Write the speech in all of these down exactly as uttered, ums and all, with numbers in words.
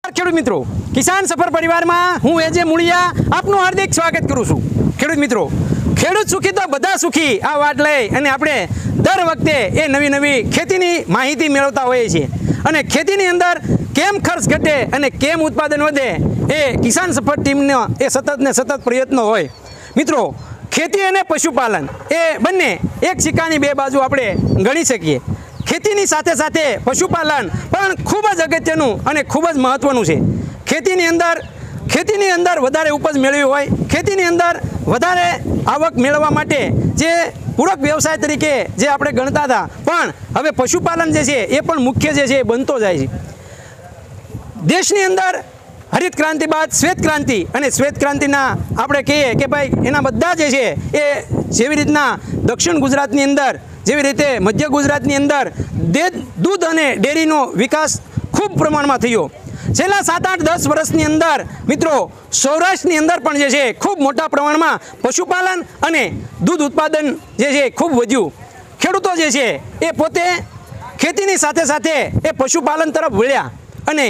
ખેડૂત મિત્રો, કિસાન સફર પરિવારમાં હું એજે મૂળિયા આપનું હાર્દિક સ્વાગત કરું છું। ખેડૂત મિત્રો, ખેડૂત સુખી તો બધા સુખી આ વાત લઈ અને આપણે દર વખતે એ નવી નવી ખેતીની માહિતી મેળવતા હોઈએ છીએ અને ખેતીની અંદર કેમ ખર્ચ ઘટે અને કેમ ઉત્પાદન વધે એ કિસાન સફર ટીમનો એ સતત ને સતત પ્રયત્નો હોય। મિત્રો, ખેતી અને પશુપાલન એ બંને એક સિક્કાની બે બાજુ આપણે ગણી શકીએ। ખેતીની સાથે સાથે પશુપાલન પણ ખૂબ જ અગત્યનું અને ખૂબ જ મહત્ત્વનું છે। ખેતીની અંદર ખેતીની અંદર વધારે ઉપજ મેળવી હોય, ખેતીની અંદર વધારે આવક મેળવવા માટે જે પૂરક વ્યવસાય તરીકે જે આપણે ગણતા હતા, પણ હવે પશુપાલન જે છે એ પણ મુખ્ય જે છે એ બનતો જાય છે। દેશની અંદર હરિત ક્રાંતિ બાદ શ્વેત ક્રાંતિ અને શ્વેત ક્રાંતિના આપણે કહીએ કે ભાઈ એના બધા જે છે એ જેવી રીતના દક્ષિણ ગુજરાતની અંદર, જેવી રીતે મધ્ય ગુજરાતની અંદર દૂધ અને ડેરીનો વિકાસ ખૂબ પ્રમાણમાં થયો। છેલ્લા સાત આઠ દસ વર્ષની અંદર મિત્રો સૌરાષ્ટ્રની અંદર પણ જે છે ખૂબ મોટા પ્રમાણમાં પશુપાલન અને દૂધ ઉત્પાદન જે છે ખૂબ વધ્યું। ખેડૂતો જે છે એ પોતે ખેતીની સાથે સાથે એ પશુપાલન તરફ વળ્યા અને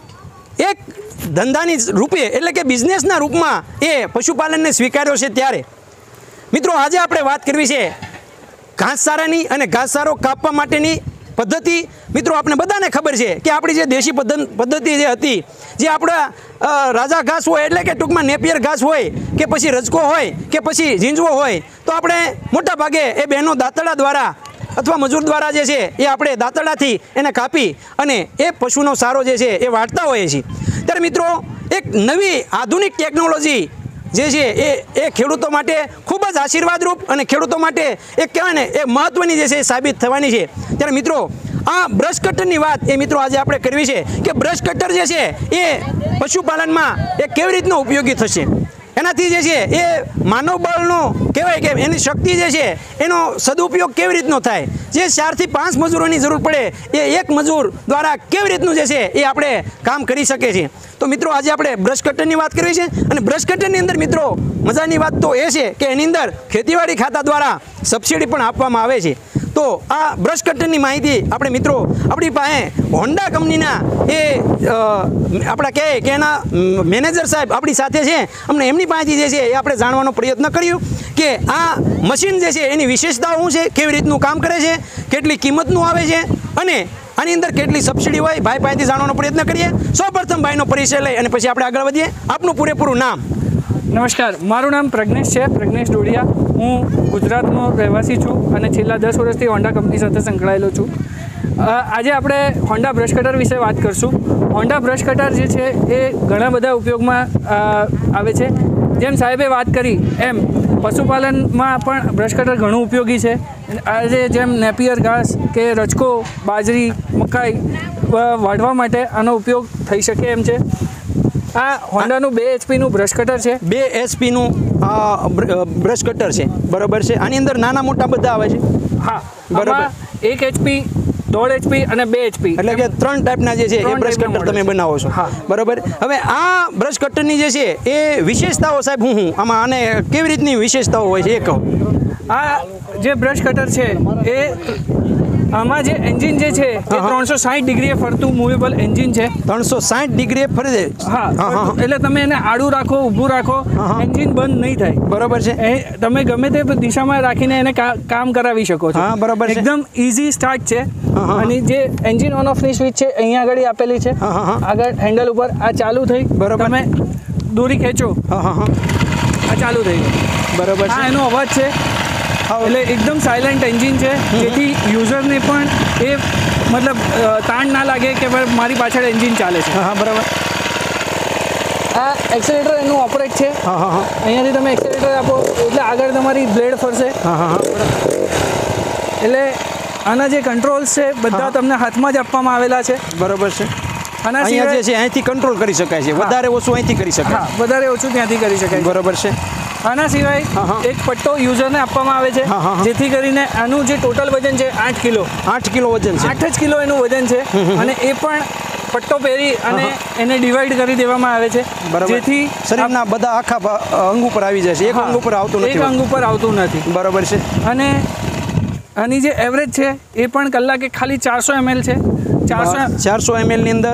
એક ધંધાની રૂપે એટલે કે બિઝનેસના રૂપમાં એ પશુપાલનને સ્વીકાર્યો છે। ત્યારે મિત્રો આજે આપણે વાત કરવી છે ઘાસચારાની અને ઘાસચારો કાપવા માટેની પદ્ધતિ। મિત્રો આપણે બધાને ખબર છે કે આપણી જે દેશી પદ્ધતિ જે હતી, જે આપણા રાજા ઘાસ હોય એટલે કે ટૂંકમાં નેપિયર ઘાસ હોય કે પછી રજકો હોય કે પછી ઝીંઝવો હોય, તો આપણે મોટા ભાગે એ બહેનો દાંતરડા દ્વારા અથવા મજૂર દ્વારા જે છે એ આપણે દાંતરડાથી એને કાપી અને એ પશુનો સારો જે છે એ વાળતા હોઈએ છીએ। ત્યારે મિત્રો એક નવી આધુનિક ટેકનોલોજી જે છે એ એ ખેડૂતો માટે ખૂબ જ આશીર્વાદરૂપ અને ખેડૂતો માટે એક કહેવાય ને એ મહત્ત્વની જે છે એ સાબિત થવાની છે। ત્યારે મિત્રો આ બ્રશ કટરની વાત એ મિત્રો આજે આપણે કરવી છે કે બ્રશ કટર જે છે એ પશુપાલનમાં એ કેવી રીતનો ઉપયોગી થશે, એનાથી જે છે એ માનવ બળનો કહેવાય કે એની શક્તિ જે છે એનો સદુપયોગ કેવી રીતનો થાય, જે ચારથી પાંચ મજૂરોની જરૂર પડે એ એક મજૂર દ્વારા કેવી રીતનું જે છે એ આપણે કામ કરી શકીએ છીએ। તો મિત્રો આજે આપણે બ્રશ કટરની વાત કરવી છે અને બ્રશ કટરની અંદર મિત્રો મજાની વાત તો એ છે કે એની અંદર ખેતીવાડી ખાતા દ્વારા સબસિડી પણ આપવામાં આવે છે। તો આ બ્રશ કટરની માહિતી આપણે મિત્રો આપણી પાસે હોન્ડા કંપનીના એ આપણા કહે કે એના મેનેજર સાહેબ આપણી સાથે છે, અમને એમની પાસેથી જે છે એ આપણે જાણવાનો પ્રયત્ન કર્યો કે આ મશીન જે છે એની વિશેષતાઓ શું છે, કેવી રીતનું કામ કરે છે, કેટલી કિંમતનું આવે છે અને આની અંદર કેટલી સબસિડી હોય, ભાઈ પાસેથી જાણવાનો પ્રયત્ન કરીએ। સૌપ્રથમ ભાઈનો પરિચય લઈ અને પછી આપણે આગળ વધીએ। આપનું પૂરેપૂરું નામ? નમસ્કાર, મારું નામ પ્રજ્ઞેશ છે, પ્રજ્ઞેશ ડોડિયા। હું ગુજરાતનો રહેવાસી છું અને છેલ્લા દસ વર્ષથી હોન્ડા કંપની સાથે સંકળાયેલો છું। આજે આપણે હોન્ડા બ્રશ કટર વિશે વાત કરશું। હોન્ડા બ્રશ કટર જે છે એ ઘણા બધા ઉપયોગમાં આવે છે। જેમ સાહેબે વાત કરી એમ પશુપાલનમાં પણ બ્રશ કટર ઘણું ઉપયોગી છે। આજે જેમ નેપિયર ઘાસ કે રજકો, બાજરી, મકાઈ વાઢવા માટે આનો ઉપયોગ થઈ શકે એમ છે। આ હોન્ડાનું બે એચપીનું બ્રશ કટર છે। બે એચપીનું બ્રશ કટર છે, બરાબર છે। આની અંદર નાના મોટા બધા આવે છે? હા, બરાબર। એક એચપી, દોઢ એચપી અને બે એચપી એટલે કે ત્રણ ટાઈપના જે છે એ બ્રશ કટર તમે બનાવો છો? હા, બરાબર। હવે આ બ્રશ કટરની જે છે એ વિશેષતાઓ સાહેબ હું હું આમાં આને કેવી રીતની વિશેષતાઓ હોય છે એ કહો। આ જે બ્રશ કટર છે એ આમાં જે એન્જિન જે છે એ ત્રણસો સાઠ ડિગ્રીએ ફરતું મૂવેબલ એન્જિન છે। ત્રણસો સાઠ ડિગ્રીએ ફરે છે? હા, એટલે તમે એને આડું રાખો, ઊભું રાખો, એન્જિન બંધ નહીં થાય, બરાબર છે। એ તમે ગમે તે દિશામાં રાખીને એને કામ કરાવી શકો છો। હા, બરાબર છે। એકદમ ઇઝી સ્ટાર્ટ છે અને જે એન્જિન ઓન ઓફની સ્વિચ છે અહીંયા આગળ આપેલી છે, આગળ હેન્ડલ ઉપર આ ચાલુ થઈ, બરાબર, તમે દોરી ખેંચો, હા હા હા આ ચાલુ થઈ ગયું, બરાબર છે। આ એનો અવાજ છે, એટલે એકદમ સાયલેન્ટ એન્જિન છે, જેથી યુઝરને પણ એ મતલબ તાણ ના લાગે કે ભાઈ મારી પાછળ એન્જિન ચાલે છે। હા, બરાબર। આ એક્સેલેટર એનું ઓપરેટ છે, હા હા હા અહીંયાથી તમે એક્સેલેટર આપો એટલે આગળ તમારી બ્લેડ ફરશે। હા હા હા એટલે આના જે કંટ્રોલ્સ છે બધા તમને હાથમાં જ આપવામાં આવેલા છે, બરાબર છે। આના અહીંયા જે છે અહીંથી કંટ્રોલ કરી શકાય છે, વધારે ઓછું અહીંથી કરી શકાય, હા વધારે ઓછું ત્યાંથી કરી શકાય, બરાબર છે। આના સિવાય એક પટ્ટો યુઝરને આપવામાં આવે છે, જેથી કરીને આનું જે ટોટલ વજન છે આઠ કિલો આઠ કિલો વજન છે, આઠ જ કિલો એનું વજન છે અને એ પણ પટ્ટો પહેરી અને એને ડિવાઈડ કરી દેવામાં આવે છે, જેથી શરીરના બધા આખા અંગ ઉપર આવી જાય છે, એક અંગ ઉપર આવતું નથી, એક અંગ ઉપર આવતું નથી, બરાબર છે। અને આની જે એવરેજ છે એ પણ કલાકે ખાલી ચારસો એમએલ છે, ચારસો ચારસો એમએલ ની અંદર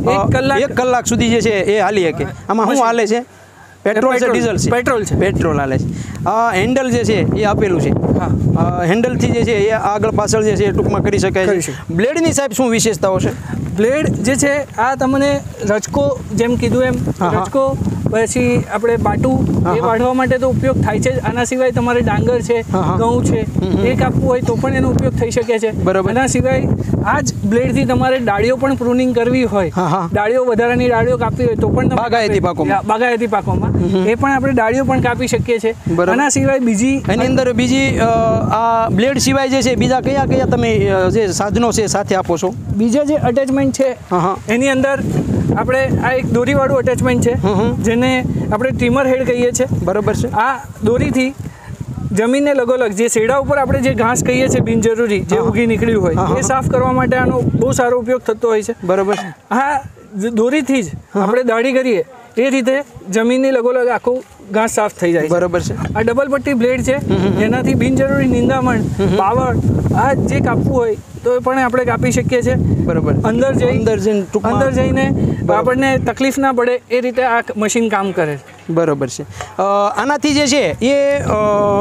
એક કલાક એક કલાક સુધી જે છે એ હાલી શકે. આમાં શું હાલે છે? પેટ્રોલ છે, ડીઝલ છે? પેટ્રોલ છે. પેટ્રોલ હાલે છે. આ હેન્ડલ જે છે એ આપેલું છે. હા, હેન્ડલથી જે છે એ આગળ પાછળ જે છે એ ટૂંકમાં કરી શકાય કરી છે. શકાય. બ્લેડની સાહેબ શું વિશેષતાઓ છે? બ્લેડ જે છે આ તમને રચકો જેમ કીધું એમ હા, હા. રચકો પછી આપણે બાટું હા, એ હા. વાઢવા માટે તો ઉપયોગ થાય છે જ. આના સિવાય તમારે ડાંગર છે, હા, હા. ઘઉં છે, એ કાપવું હોય તો પણ એનો ઉપયોગ થઈ શકે છે. બરાબર. આના સિવાય આ જ બ્લેડથી તમારે ડાળીઓ પણ પ્રૂનિંગ કરવી હોય, હા, હા. ડાળીઓ વધારાની ડાળીઓ કાપવી હોય તો પણ તમે બાગાયતી પાકોમાં. હા, બાગાયતી પાકોમાં એ પણ આપણે ડાળીઓ પણ કાપી શકીએ છીએ. બરાબર. આના સિવાય બીજી એની અંદર બીજી અ, આ બ્લેડ સિવાય જે છે બીજા કયા કયા તમે અ, જે સાધનો છે સાથે આપો છો? બીજા જે અટેચમેન્ટ છે હા, હા. એની અંદર આપણે આ એક દોરીવાળું અટેચમેન્ટ છે હમ, હમ. જેને આપણે ટ્રીમર હેડ કહીએ છીએ. બરાબર છે. આ દોરીથી જમીનને લગોલગ જે શેડા ઉપર આપણે જે ઘાસ કહીએ છીએ બિનજરૂરી જે હા. ઉગી નીકળ્યું હા, હોય હા. એ સાફ કરવા માટે આનો બહુ સારો ઉપયોગ થતો હોય છે. બરાબર છે. આ જ દોરીથી જ આપણે દાઢી કરીએ એ રીતે જમીનની લગોલગ આખું ઘાસ સાફ થઈ જાય છે. બરાબર છે. આ ડબલ પટ્ટી બ્લેડ છે જેનાથી બિનજરૂરી નિંદામણ બાવળ આ જે કાપવું હોય તો એ પણ આપણે કાપી શકીએ છીએ. બરાબર. અંદર જઈ અંદર જઈને ટૂંકમાં- અંદર જઈને બરાબર. આપણને તકલીફ ના પડે એ રીતે આ મશીન કામ કરે છે. બરાબર છે. અ, આનાથી જે છે એ અ,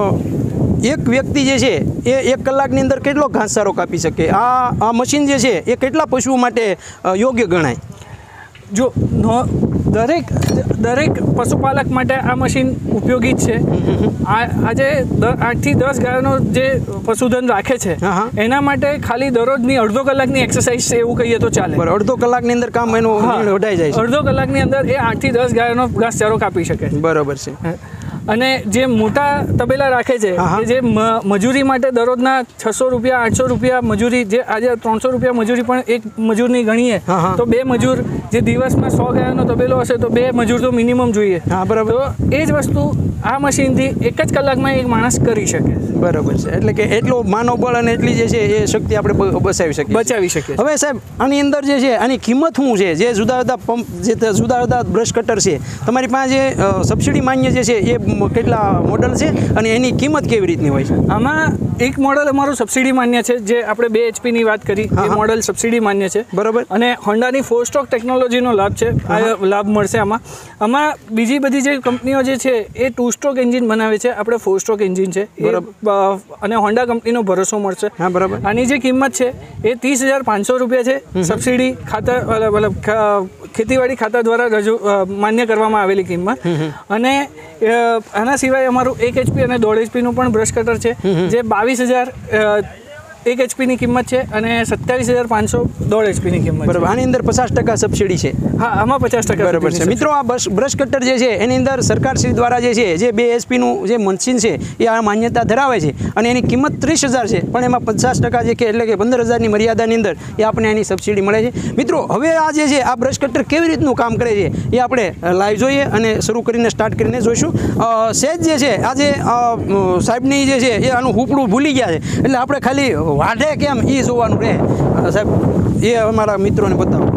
એક વ્યક્તિ જે છે એ એક કલાકની અંદર કેટલો ઘાસચારો કાપી શકે? આ આ મશીન જે છે એ કેટલા પશુઓ માટે અ, યોગ્ય ગણાય? જો નો દરેક દરેક પશુપાલક માટે આ મશીન ઉપયોગી જ છે. આ આજે દ- આઠથી દસ ગાયોનો જે પશુધન રાખે છે હા, હા. એના માટે ખાલી દરરોજની અડધો કલાકની એક્સરસાઇઝ છે એવું કહીએ તો ચાલે. બરાબર. અડધો કલાકની અંદર કામ એનું હા. વઢાઈ જાય છે. અડધો કલાકની અંદર એ આઠથી દસ ગાયોનો ઘાસચારો કાપી શકે છે. બરાબર છે. અને જે મોટા તબેલા રાખે છે હા, હા. કે જે મ- મજૂરી માટે દરરોજના છસો રૂપિયા આઠસો રૂપિયા મજૂરી જે આજે ત્રણસો રૂપિયા મજૂરી પણ એક મજૂરની ગણીએ હા, હા. તો બે મજૂર જે દિવસમાં સો ગાયોનો તબેલો હશે તો બે મજૂર તો મિનિમમ જોઈએ. હા, બરાબર. તો એ જ વસ્તુ આ મશીનથી એક જ કલાકમાં એક માણસ કરી શકે, બરાબર છે. એટલે કે એટલો માનવ બળ અને એટલી જે છે એ શક્તિ આપણે બ- બચાવી શકીએ. બચાવી શકીએ. હવે સાહેબ આની અંદર જે છે આની કિંમત શું છે? જે જુદા જુદા પંપ જે તે જુદા જુદા બ્રશ કટર છે તમારી પાસે જે અ, સબસિડી માન્ય જે છે એ મ- કેટલા મોડલ છે અને એની કિંમત કેવી રીતની હોય છે? આમાં એક મોડલ અમારું સબસિડી માન્ય છે જે આપણે બે એચપીની વાત કરી હા, એ હા. મોડલ સબસિડી માન્ય છે. બરાબર. અને હોન્ડાની ફોર સ્ટ્રોક ટેકનોલોજીનો લાભ છે. આ લાભ મળશે આમાં. આમાં બીજી બધી જે કંપનીઓ જે છે એ ટુ સ્ટ્રોક એન્જિન બનાવે છે, આપણે ફોર સ્ટ્રોક એન્જિન છે એ, બરાબર. અ, અને હોન્ડા કંપનીનો ભરોસો મળશે. હા, બરાબર. આની જે કિંમત છે એ ત્રીસ હજાર પાંચસો રૂપિયા છે. સબસિડી ખાતા મતલબ મતલબ ખા- ખેતીવાડી ખાતા દ્વારા રજૂ અ, માન્ય કરવામાં આવેલી કિંમત. અને અ, આના સિવાય અમારું એક એચપી અને દોઢ એચપીનું પણ બ્રશ કટર છે જે બાવીસ હજાર એક એચપીની કિંમત છે અને સત્યાવીસ હજાર પાંચસો દોઢ એચપીની કિંમત છે. બરાબર. આની અંદર પચાસ ટકા સબસિડી છે. હા, આમાં પચાસ ટકા બરાબર છે. મિત્રો આ બસ બ્રશ કટર જે છે એની અંદર સરકારશ્રી દ્વારા જે છે જે બે એચપીનું જે મશીન છે એ આ માન્યતા ધરાવે છે અને એની કિંમત ત્રીસ હજાર છે, પણ એમાં પચાસ ટકા જે કે એટલે કે પંદર હજારની મર્યાદાની અંદર એ આપણને એની સબસિડી મળે છે. મિત્રો હવે આ જે છે આ બ્રશ કટર કેવી રીતનું કામ કરે છે એ આપણે લાઈવ જોઈએ અને શરૂ કરીને સ્ટાર્ટ કરીને જોઈશું. અ, સહેજ જે છે આજે અ, સાહેબની જે છે એ આનું હુપડું ભૂલી ગયા છે એટલે આપણે ખાલી વાઢે કેમ એ જોવાનું રહે. અ, સાહેબ એ અમારા મિત્રોને બતાવો.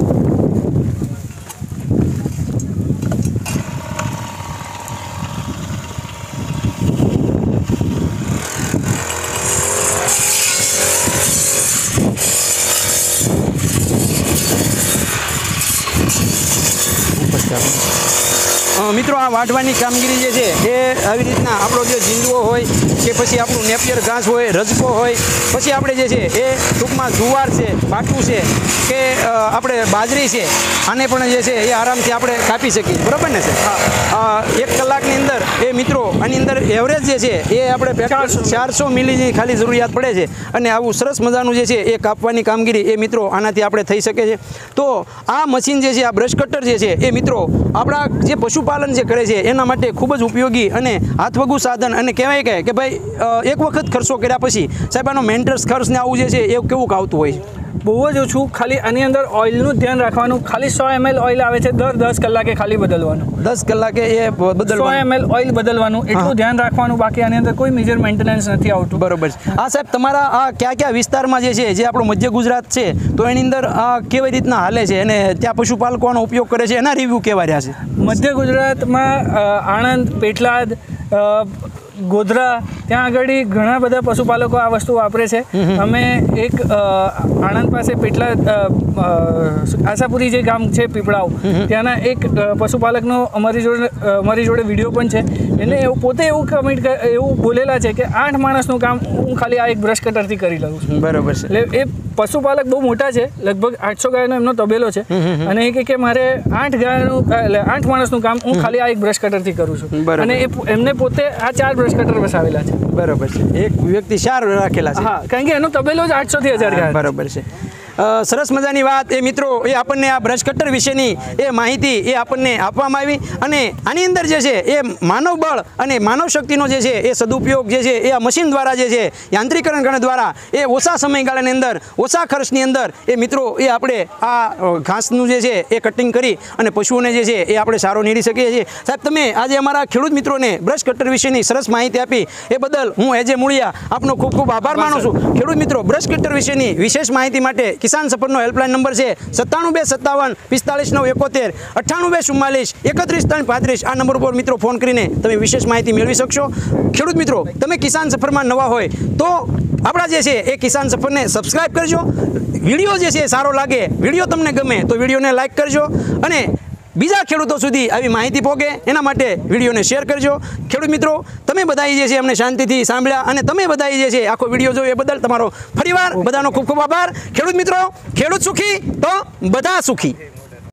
અ, મિત્રો આ વાઢવાની કામગીરી જે છે એ આવી રીતના આપણો જે ઝીંડવો હોય કે પછી આપણું નેપિયર ઘાસ હોય, રજકો હોય, પછી આપણે જે છે એ ટૂંકમાં જુવાર છે, બાટું છે કે અ, આપણે બાજરી છે, આને પણ જે છે એ આરામથી આપણે કાપી શકીએ. બરાબર ને સર? હા. એક કલાકની અંદર એ મિત્રો આની અંદર એવરેજ જે છે એ આપણે ચારસો મિલીની ખાલી જરૂરિયાત પડે છે અને આવું સરસ મજાનું જે છે એ કાપવાની કામગીરી એ મિત્રો આનાથી આપણે થઈ શકે છે. તો આ મશીન જે છે આ બ્રશ કટર જે છે એ મિત્રો આપણા જે પશુપાલન જે કરે છે એના માટે ખૂબ જ ઉપયોગી અને હાથવગું સાધન અને કહેવાય કે કે ભાઈ અ, એક વખત ખર્ચો કર્યા પછી સાહેબ આનો મેન્ટેનન્સ ખર્ચ ને આવું જે છે એ કેવું આવતું હોય છે? બહુ જ ઓછું. ખાલી આની અંદર ઓઇલનું જ ધ્યાન રાખવાનું. ખાલી સો એમએલ ઓઇલ આવે છે દર દસ કલાકે ખાલી બદલવાનું. દસ કલાકે એ સો બદલવાનું. એમએલ ઓઇલ બદલવાનું એટલું ધ્યાન રાખવાનું. બાકી આની અંદર કોઈ મેજર મેન્ટેનન્સ નથી આવતું. બરોબર છે. આ સાહેબ તમારા આ કયા કયા વિસ્તારમાં જે છે જે આપણો મધ્ય ગુજરાત છે તો એની અંદર આ કેવી રીતના હાલે છે અને ત્યાં પશુપાલકો આનો ઉપયોગ કરે છે એના રિવ્યૂ કેવા રહ્યા છે? મધ્ય ગુજરાતમાં અ, આણંદ, પેટલાદ, અ, ગોધરા ત્યાં આગળ ઘણા બધા પશુપાલકો આ વસ્તુ વાપરે છે. અમે એક અ, આણંદ પાસે પેટલા અ, અ, આશાપુરી જે ગામ છે પીપળાવ, ત્યાંના એક અ, પશુપાલકનો અમારી જોડે અ, અમારી જોડે વિડીયો પણ છે. એને એવું પોતે એવું કમેન્ટ એવું બોલેલા છે કે આઠ માણસનું કામ હું ખાલી આ એક બ્રશ કટરથી કરી લઉં છું. બરોબર છે. એટલે એ પશુપાલક બહુ મોટા છે, લગભગ આઠસો ગાયનો એમનો તબેલો છે, અને એ કહે કે મારે આઠ ગાયનું એટલે આઠ માણસનું કામ હું ખાલી આ એક બ્રશ કટરથી કરું છું. બરાબર. અને એ એમને પોતે આ ચાર બ્રશ કટર વસાવેલા છે. બરોબર છે. એક વ્યક્તિ ચાર રાખેલા છે. હા, કારણ કે એનો તબેલો જ આઠસો થી હજાર ગાય. બરોબર છે. અ, સરસ મજાની વાત એ મિત્રો એ આપણને આ બ્રશ કટર વિશેની એ માહિતી એ આપણને આપવામાં આવી, અને આની અંદર જે છે એ માનવ બળ અને માનવ શક્તિનો જે છે એ સદુપયોગ જે છે એ આ મશીન દ્વારા જે છે યાંત્રિકરણ દ્વારા એ ઓછા સમયગાળાની અંદર ઓછા ખર્ચની અંદર એ મિત્રો એ આપણે આ અ, ઘાસનું જે છે એ કટિંગ કરી અને પશુઓને જે છે એ આપણે સારો નીડી શકીએ છીએ. સાહેબ, તમે આજે અમારા ખેડૂત મિત્રોને બ્રશ કટર વિશેની સરસ માહિતી આપી એ બદલ હું એજે મુળિયા આપનો ખૂબ ખૂબ આભાર માનું છું. ખેડૂત મિત્રો, બ્રશ કટર વિશેની વિશેષ માહિતી માટે કિસાન સફરનો હેલ્પલાઇન નંબર છે સત્તાણું બે સત્તાવન પિસ્તાલીસ નવ એકોતેર અઠ્ઠાણું બે ચુમ્માલીસ એકત્રીસ ત્રણ પાંત્રીસ. આ નંબર ઉપર મિત્રો ફોન કરીને તમે વિશેષ માહિતી મેળવી શકશો. ખેડૂત મિત્રો, તમે કિસાન સફરમાં નવા હોય તો આપણા જે છે એ કિસાન સફરને સબસ્ક્રાઇબ કરજો. વિડીયો જે છે એ સારો લાગે, વિડીયો તમને ગમે તો વિડીયોને લાઇક કરજો, અને બીજા ખેડૂતો સુધી આવી માહિતી પહોંચે એના માટે વિડીયોને શેર કરજો. ખેડૂત મિત્રો, તમે બધા જે છે અમને શાંતિથી સાંભળ્યા અને તમે બધા જે છે આખો વિડીયો જોયો એ બદલ તમારો ફરીવાર બધાનો ખૂબ ખૂબ આભાર. ખેડૂત મિત્રો, ખેડૂત સુખી તો બધા સુખી.